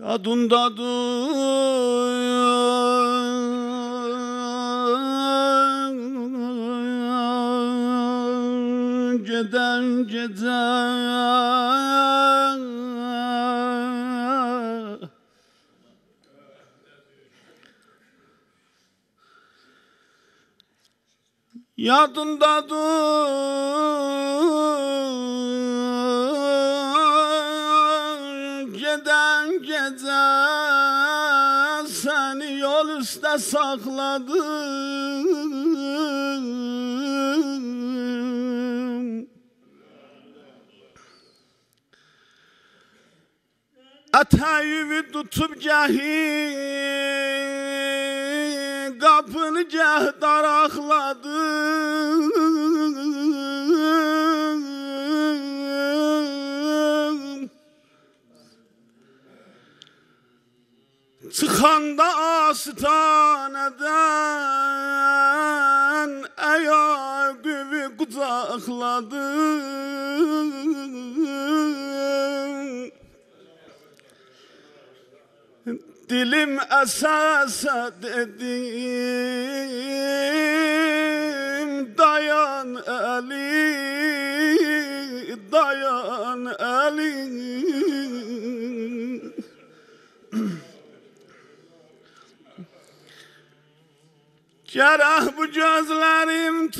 Adundadur geden geden yadındadır geden geden seni yol üstte sakladım. Atayüvü tutup gahi kapını gah darakladım. Çıkanda astaneden ayağımı kucakladım. Dilim esasa dedim, dayan Ali, dayan Ali. Cerrah bu gözlerim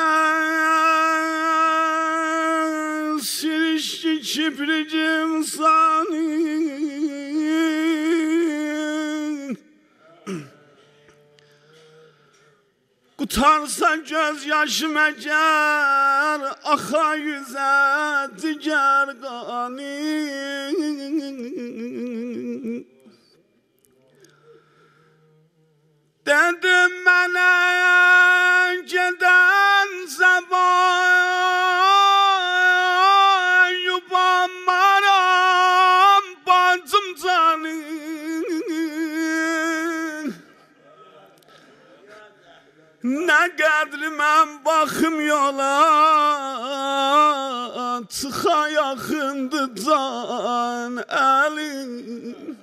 töken, sirişçi kipricim sani. Kutarsan gözyaşım eğer, aka yüze diger gani. Dedim mənə gedən zaman, yubanmaram bacım canım. Nə qədri mən baxım yola, çıxa yaxındır can əlim.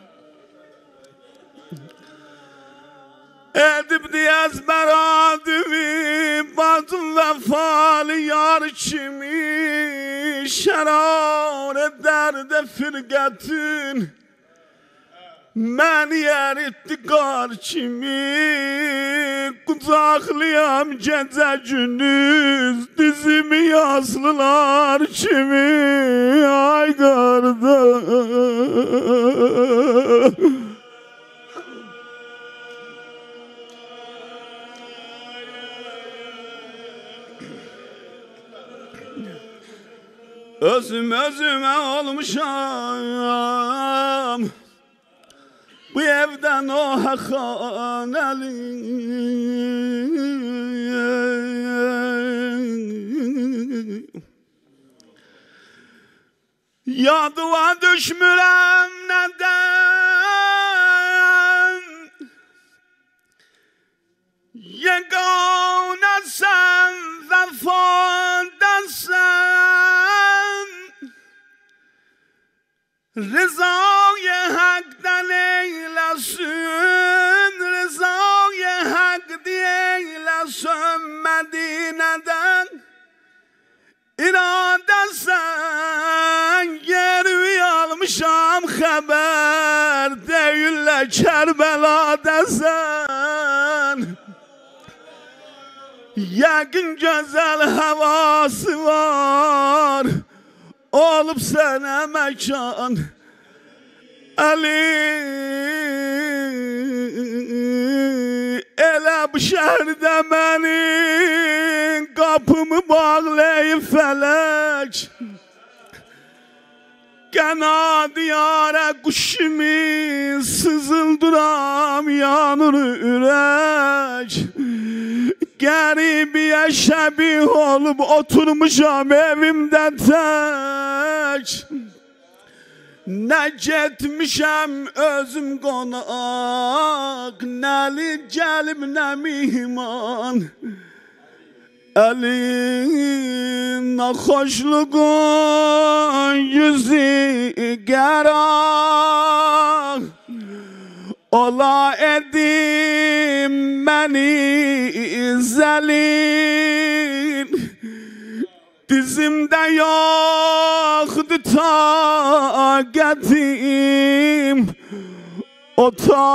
Edip diyez beradimi, bacım vefalı yar kimi, şerar derde firqetin, məni eritti qar kimi. Qucaqlıyam gecə gündüz, dizimi yazlılar kimi. Ay qardaş, özüm özüme olmuşam, bu evden o hakaneli. Yadıma düşmürem neden, yegane sen vefadan sen, rızayı haktan eylesin, rızayı hak eylesin Medine'den. İraden sen geri almışam haber, değiller Kerbela'da sen. Yakın güzel havası var, olup sana mekan Ali. Elə bu şəhərdə mənim qapımı bağlayıb fələk, qənad yarə quş kimi sızıldıram, yanır ürək. Qəribiyə şəbih olub oturmuşam evimdə tək. Ne getmişəm özüm qonaq, nəli gəlib nə mihman. Əlin naxoşluğun yüzü qəraq, ola edim beni zelil. Dizimde yoktu taqetim, o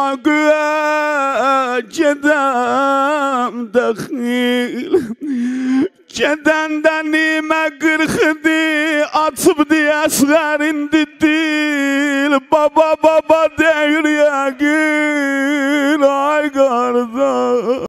taqıya gedem daxil. Gedenden nime qırxıdı, atıbdı əsğərindi dil. Baba